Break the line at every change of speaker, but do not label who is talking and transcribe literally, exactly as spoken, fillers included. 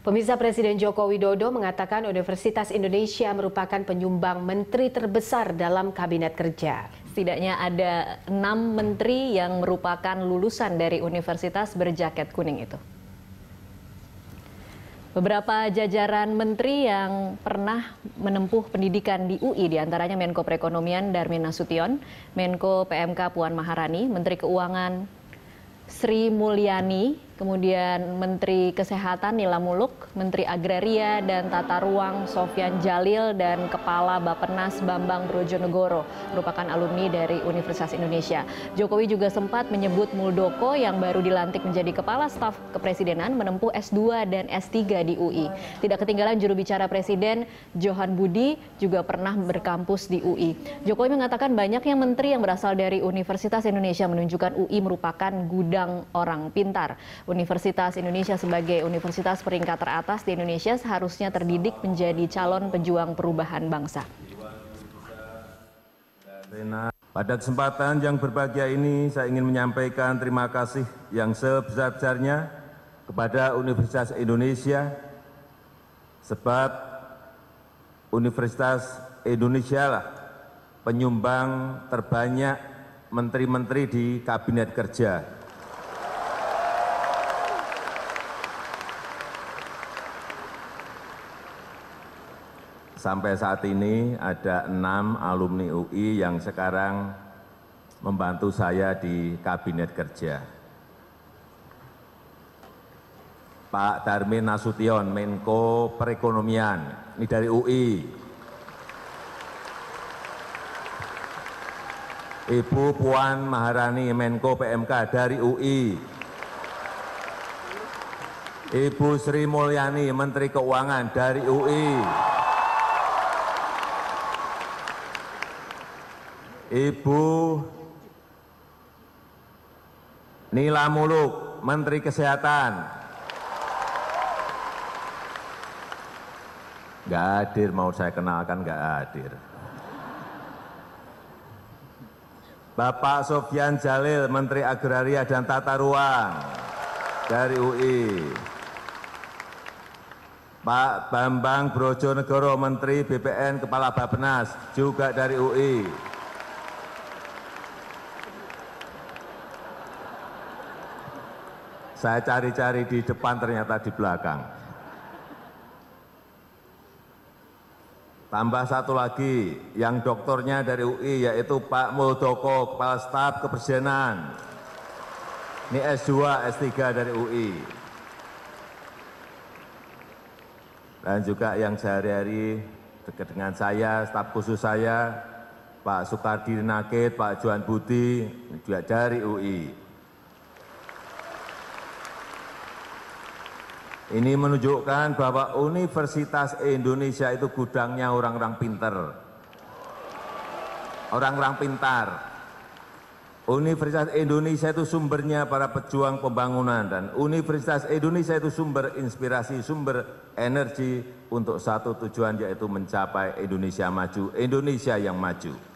Pemirsa, Presiden Joko Widodo mengatakan Universitas Indonesia merupakan penyumbang menteri terbesar dalam Kabinet Kerja.
Setidaknya ada enam menteri yang merupakan lulusan dari universitas berjaket kuning itu. Beberapa jajaran menteri yang pernah menempuh pendidikan di U I, diantaranya Menko Perekonomian Darmin Nasution, Menko P M K Puan Maharani, Menteri Keuangan Sri Mulyani, kemudian Menteri Kesehatan Nila Muluk, Menteri Agraria dan Tata Ruang Sofyan Jalil, dan Kepala Bappenas Bambang Brojonegoro merupakan alumni dari Universitas Indonesia. Jokowi juga sempat menyebut Muldoko yang baru dilantik menjadi Kepala Staf Kepresidenan menempuh S dua dan S tiga di U I. Tidak ketinggalan juru bicara Presiden Johan Budi juga pernah berkampus di U I. Jokowi mengatakan banyaknya menteri yang berasal dari Universitas Indonesia menunjukkan U I merupakan gudang orang pintar. Universitas Indonesia sebagai universitas peringkat teratas di Indonesia seharusnya terdidik menjadi calon pejuang perubahan bangsa.
Pada kesempatan yang berbahagia ini, saya ingin menyampaikan terima kasih yang sebesar-besarnya kepada Universitas Indonesia, sebab Universitas Indonesia lah penyumbang terbanyak menteri-menteri di Kabinet Kerja. Sampai saat ini ada enam alumni U I yang sekarang membantu saya di Kabinet Kerja. Pak Darmin Nasution, Menko Perekonomian, ini dari U I. Ibu Puan Maharani, Menko P M K dari U I. Ibu Sri Mulyani, Menteri Keuangan dari U I. Ibu Nila Muluk, Menteri Kesehatan. Nggak hadir, mau saya kenalkan nggak hadir. Bapak Sofyan Jalil, Menteri Agraria dan Tata Ruang dari U I. Pak Bambang Brojonegoro, Menteri B P N Kepala Bappenas, juga dari U I. Saya cari-cari di depan, ternyata di belakang. Tambah satu lagi, yang doktornya dari U I, yaitu Pak Muldoko, Kepala Staf Kepresidenan. Ini S dua, S tiga dari U I. Dan juga yang sehari-hari dekat dengan saya, staf khusus saya, Pak Soekardi Nakit, Pak Johan Budi, juga dari U I. Ini menunjukkan bahwa Universitas Indonesia itu gudangnya orang-orang pintar. Orang-orang pintar. Universitas Indonesia itu sumbernya para pejuang pembangunan, dan Universitas Indonesia itu sumber inspirasi, sumber energi untuk satu tujuan, yaitu mencapai Indonesia maju, Indonesia yang maju.